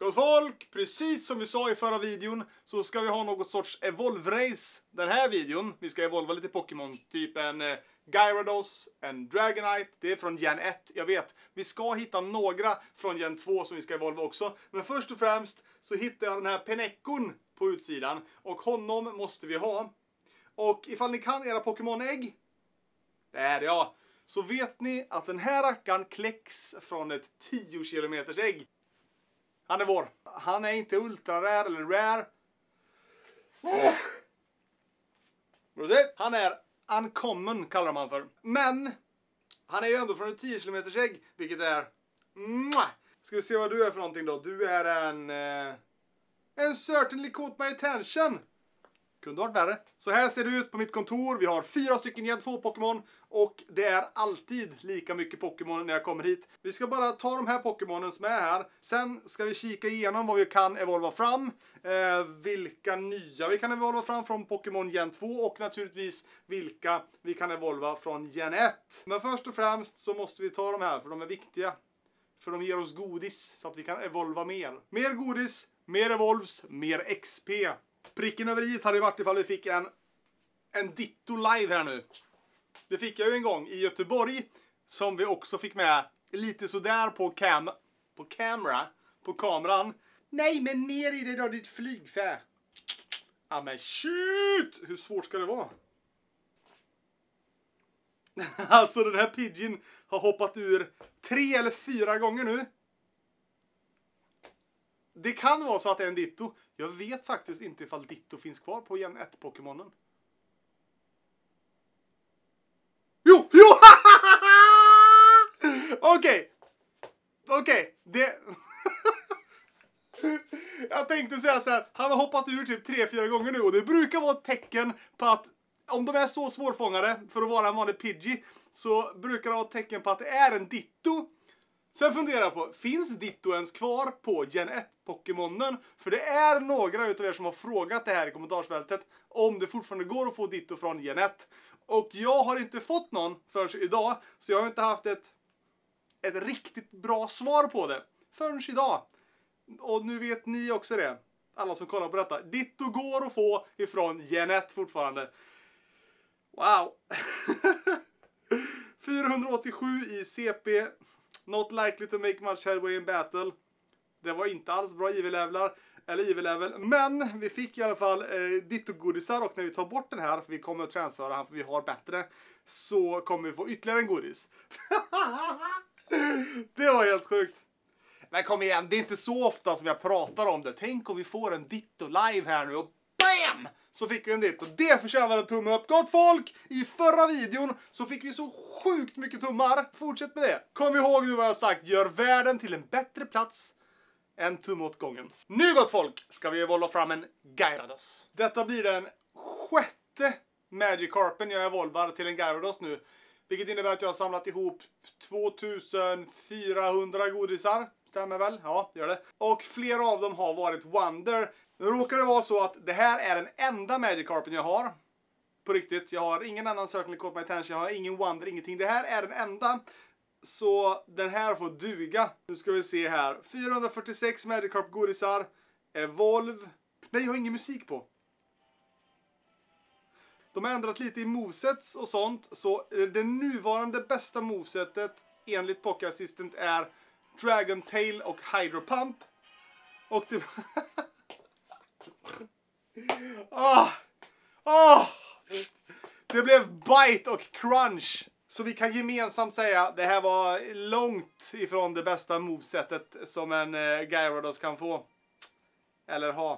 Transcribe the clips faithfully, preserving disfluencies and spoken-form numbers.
Gott folk, precis som vi sa i förra videon så ska vi ha något sorts Evolve-race den här videon. Vi ska evolva lite Pokémon, typ en eh, Gyarados, en Dragonite, det är från gen ett, jag vet. Vi ska hitta några från gen två som vi ska evolva också. Men först och främst så hittar jag den här Penekon på utsidan och honom måste vi ha. Och ifall ni kan era Pokémon-ägg, där ja, så vet ni att den här rackaren kläcks från ett tio kilometers ägg. Han är vår. Han är inte ultra rare eller rare. Han är uncommon kallar man för. Men han är ju ändå från ett tio kilometers ägg, vilket är... Ska vi se vad du är för någonting då. Du är en... Eh, en certainly caught my attention. Kunde varit värre. Så här ser det ut på mitt kontor. Vi har fyra stycken gen två Pokémon. Och det är alltid lika mycket Pokémon när jag kommer hit. Vi ska bara ta de här Pokémonen som är här. Sen ska vi kika igenom vad vi kan evolva fram. Eh, vilka nya vi kan evolva fram från Pokémon gen två. Och naturligtvis vilka vi kan evolva från gen ett. Men först och främst så måste vi ta de här för de är viktiga. För de ger oss godis så att vi kan evolva mer. Mer godis, mer evolves, mer X P. Pricken över i hade varit ifall vi fick en, en Ditto live här nu. Det fick jag ju en gång i Göteborg. Som vi också fick med lite sådär på cam på kamera. På kameran. Nej men ner i det då ditt flygfä. Ja men shit! Hur svårt ska det vara? Alltså den här Pidgeon har hoppat ur tre eller fyra gånger nu. Det kan vara så att det är en Ditto. Jag vet faktiskt inte ifall Ditto finns kvar på gen ett Pokémonen. Jo, jo! Okej. Okej, det... Jag tänkte säga så här. Han har hoppat ur typ tre fyra gånger nu. Och det brukar vara ett tecken på att om de är så svårfångade för att vara en vanlig Pidgey så brukar det vara ett tecken på att det är en Ditto. Sen funderar jag på, finns Ditto ens kvar på gen ett Pokémonen? För det är några utav er som har frågat det här i kommentarsfältet om det fortfarande går att få Ditto från gen ett. Och jag har inte fått någon förrän idag, så jag har inte haft ett, ett riktigt bra svar på det förrän idag. Och nu vet ni också det, alla som kollar på detta. Ditto går att få ifrån gen ett fortfarande. Wow! fyrahundraåttiosju i C P. Not likely to make much headway in battle. Det var inte alls bra I V-levlar. Eller I V-level. Men vi fick i alla fall eh, Ditto-godisar. Och när vi tar bort den här. För vi kommer att transfera han för vi har bättre. Så kommer vi få ytterligare en godis. Det var helt sjukt. Men kom igen. Det är inte så ofta som jag pratar om det. Tänk om vi får en Ditto live här nu. Och BAM! Så fick vi en Ditto. Det förtjänar en tumme upp. Gott folk! I förra videon så fick vi så sjukt mycket tummar. Fortsätt med det. Kom ihåg nu vad jag har sagt. Gör världen till en bättre plats. En tumme åt gången. Nu gott folk ska vi evolva fram en Gyarados. Detta blir den sjätte Magikarpen jag evolvar till en Gyarados nu. Vilket innebär att jag har samlat ihop tvåtusenfyrahundra godisar. Stämmer väl? Ja, det gör det. Och flera av dem har varit Wonder. Nu råkar det vara så att det här är den enda Magikarpen jag har. På riktigt, jag har ingen annan Certainly Caught My Attention. Jag har ingen Wonder, ingenting. Det här är den enda. Så den här får duga. Nu ska vi se här. fyrahundrafyrtiosex Magikarp godisar. Evolve. Nej, jag har ingen musik på. De har ändrat lite i movesets och sånt. Så det nuvarande bästa movesetet enligt Poké Assistant är Dragon Tail och Hydro Pump. Och det... oh, oh. Det blev Bite och Crunch. Så vi kan gemensamt säga att det här var långt ifrån det bästa movesetet som en eh, Gyarados kan få. Eller ha.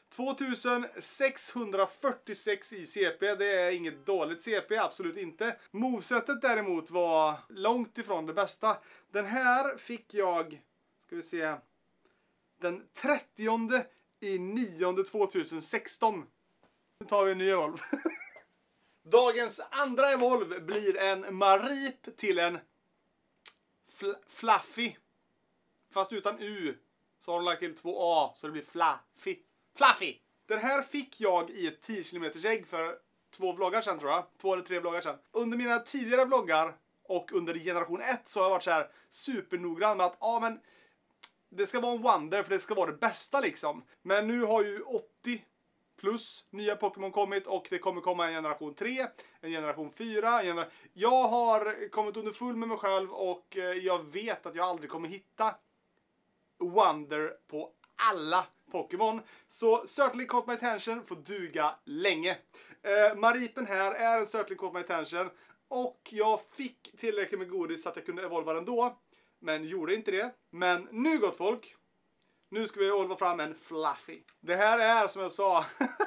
tvåtusensexhundrafyrtiosex i C P, det är inget dåligt C P, absolut inte. Movesetet däremot var långt ifrån det bästa. Den här fick jag, ska vi se, den trettionde i nionde tvåtusensexton. Nu tar vi en ny evolve. Dagens andra evolve blir en Marip till en fl Fluffy. Fast utan U. Så har de lagt till två A så det blir Fluffy. Fluffy! Den här fick jag i ett tio kilometers ägg för två vloggar sedan tror jag. Två eller tre vloggar sedan. Under mina tidigare vloggar och under generation ett så har jag varit så här supernoggrann med att ja men det ska vara en Wonder för det ska vara det bästa liksom. Men nu har ju åttio plus nya Pokémon kommit och det kommer komma en generation tre, en generation fyra. En gener... Jag har kommit under full med mig själv och jag vet att jag aldrig kommer hitta Wonder på alla Pokémon. Så Certainly Caught My Attention får duga länge. Eh, Maripen här är en Certainly Caught My Attention. Och jag fick tillräckligt med godis så att jag kunde evolva den då. Men gjorde inte det. Men nu gott folk. Nu ska vi evolva fram en Fluffy. Det här är som jag sa.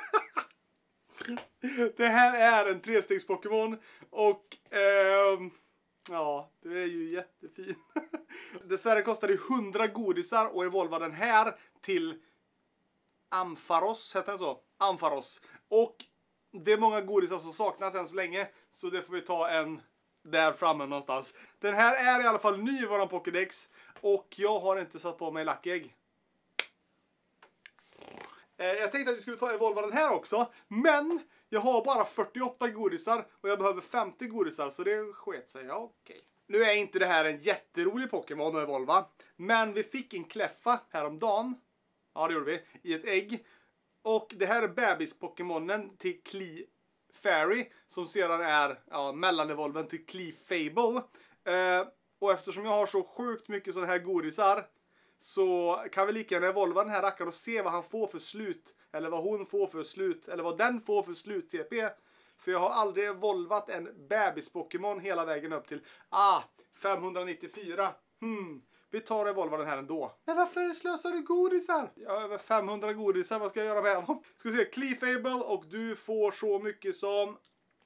Det här är en trestegs Pokémon. Och ehm, ja, det är ju jättefin. Dessvärre kostar det hundra godisar att evolva den här till Ampharos, heter den så? Ampharos. Och det är många godisar som saknas än så länge. Så det får vi ta en där framme någonstans. Den här är i alla fall ny i våran Pokédex. Och jag har inte satt på mig Lucky Egg. Eh, jag tänkte att vi skulle ta evolva den här också. Men jag har bara fyrtioåtta godisar. Och jag behöver femtio godisar. Så det sket sig. Ja, okej. Nu är inte det här en jätterolig Pokémon att evolva. Men vi fick en Kläffa häromdagen. Ja, det gjorde vi. I ett ägg. Och det här är bebis-Pokémonen till Clefairy. Som sedan är ja, mellanevolven till Clefable. Eh, och eftersom jag har så sjukt mycket sådana här godisar. Så kan vi lika gärna evolva den här rackaren och se vad han får för slut. Eller vad hon får för slut. Eller vad den får för slut-C P. För jag har aldrig evolvat en bebis-Pokémon hela vägen upp till ah, femhundranittiofyra. Hmm. Vi tar och evolvar den här ändå. Men varför slösar du godisar? Jag har över femhundra godisar. Vad ska jag göra med dem? Ska vi se. Clefable och du får så mycket som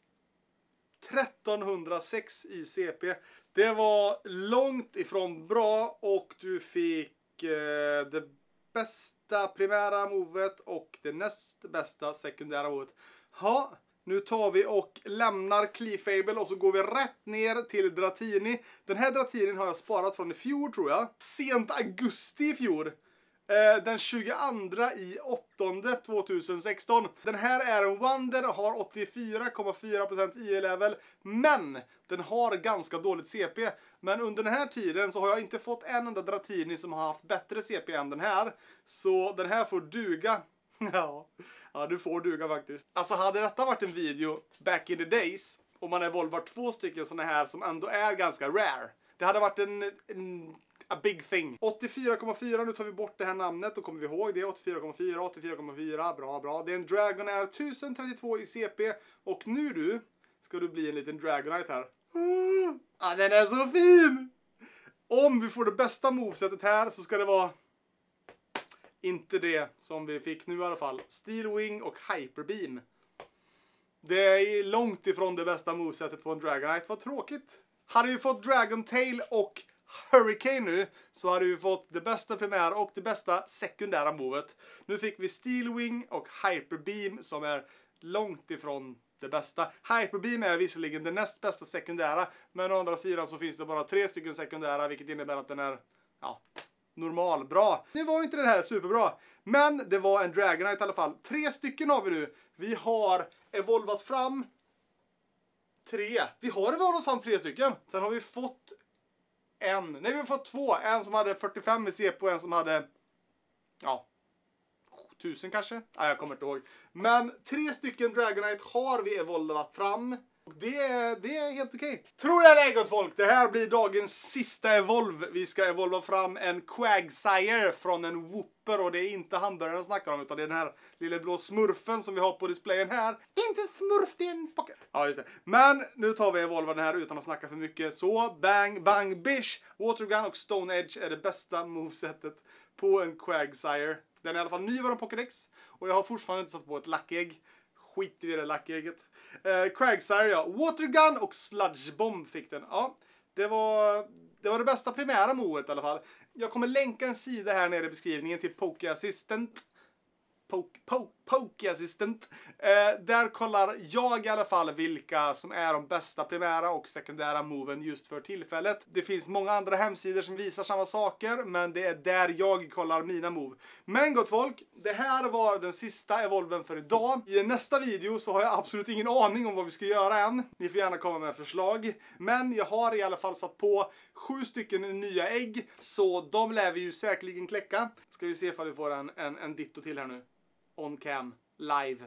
trettonhundrasex i C P. Det var långt ifrån bra och du fick eh, det bästa primära movet och det näst bästa sekundära movet. Ja. Nu tar vi och lämnar Clefable och så går vi rätt ner till Dratini. Den här Dratinin har jag sparat från i fjol tror jag. Sent augusti i fjol. Eh, den tjugoandra i åttonde tjugohundrasexton. Den här är en Wonder och har åttiofyra komma fyra procent I V-level. Men den har ganska dåligt C P. Men under den här tiden så har jag inte fått en enda Dratini som har haft bättre C P än den här. Så den här får duga. Ja. Ja, du får duga faktiskt. Alltså hade detta varit en video back in the days och man evolvar två stycken såna här som ändå är ganska rare. Det hade varit en, en a big thing. åttiofyra komma fyra, nu tar vi bort det här namnet, då kommer vi ihåg det. åttiofyra komma fyra, åttiofyra komma fyra, bra bra. Det är en Dragonair tusen trettiotvå i C P och nu du ska du bli en liten Dragonite här. Mm. Ah, den är så fin! Om vi får det bästa movesetet här så ska det vara inte det som vi fick nu i alla fall. Steel Wing och Hyper Beam. Det är långt ifrån det bästa movesetet på en Dragonite. Vad tråkigt. Hade vi fått Dragon Tail och Hurricane nu så hade vi fått det bästa primära och det bästa sekundära movet. Nu fick vi Steel Wing och Hyper Beam som är långt ifrån det bästa. Hyper Beam är visserligen det näst bästa sekundära. Men å andra sidan så finns det bara tre stycken sekundära vilket innebär att den är ja, normal, bra. Nu var inte det här superbra. Men det var en Dragonite i alla fall. Tre stycken har vi nu. Vi har evolvat fram tre. Vi har evolvat fram tre stycken. Sen har vi fått en. Nej, vi har fått två. En som hade fyrtiofem i C P och en som hade ja, tusen kanske. Nej, jag kommer inte ihåg. Men tre stycken Dragonite har vi evolvat fram. Det, det är helt okej. Okay. Tror jag det är gott folk. Det här blir dagens sista evolv. Vi ska evolva fram en Quagsire från en Whooper. Och det är inte hamburgaren jag snackar om. Utan det är den här lilla blå smurfen som vi har på displayen här. Det är inte smurf, det är en pocket. Ja, just det. Men nu tar vi evolva den här utan att snacka för mycket. Så bang, bang, bish. Watergun och Stone Edge är det bästa movesetet på en Quagsire. Den är i alla fall ny i vår Pokédex. Och jag har fortfarande inte satt på ett Lucky Egg. Skit i det Lucky Egget. Eh, Quagsire, ja. Watergun och Sludge Bomb fick den. Ja, det var, det var det bästa primära movet i alla fall. Jag kommer länka en sida här nere i beskrivningen till Poké Assistant. Poke, poke, poke assistant. Eh, där kollar jag i alla fall vilka som är de bästa primära och sekundära moven just för tillfället. Det finns många andra hemsidor som visar samma saker, men det är där jag kollar mina move. Men gott folk, det här var den sista evolven för idag. I nästa video så har jag absolut ingen aning om vad vi ska göra än. Ni får gärna komma med förslag. Men jag har i alla fall satt på sju stycken nya ägg, så de lär vi ju säkerligen kläcka. Ska vi se ifall vi får en, en, en ditto till här nu. On cam, live.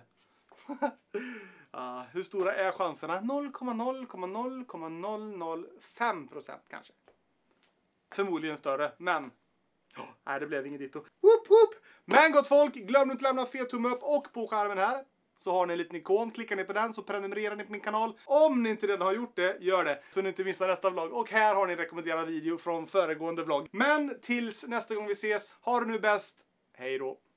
uh, hur stora är chanserna? noll komma noll noll noll noll fem procent kanske. Förmodligen större, men oh, nej, det blev inget ditto. Woop, woop. Men gott folk, glöm inte att lämna fet tumme upp, och på skärmen här så har ni en liten ikon. Klickar ni på den så prenumererar ni på min kanal. Om ni inte redan har gjort det, gör det, så ni inte missar nästa vlogg. Och här har ni en rekommenderad video från föregående vlogg. Men tills nästa gång vi ses, ha det nu bäst. Hej då!